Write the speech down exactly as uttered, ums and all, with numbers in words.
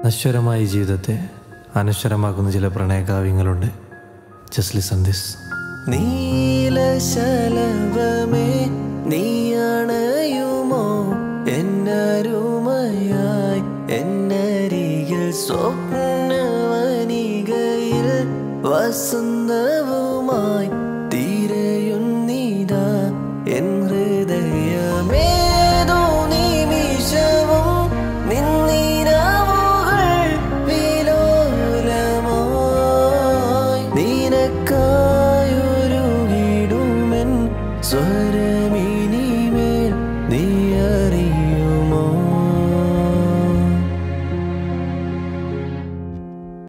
നശ്വരമായ ജീവിതത്തെ അനശ്വരമാക്കുന്ന ചില പ്രണയകാവ്യങ്ങളുണ്ട്. Just listen this. നീലശലഭമേ നീയണയുമോ എന്നരുമയായി എന്നരികിൽ സ്വപ്നവനികയിൽ വസന്തവുമായി തിരയുന്നിതാ എൻ ഹൃദയമേതോ നിമിഷവും നിന്നിരവുകൾ വിലോലമായി നിനക്കായൊരുകിടുമെൻ സ്വരം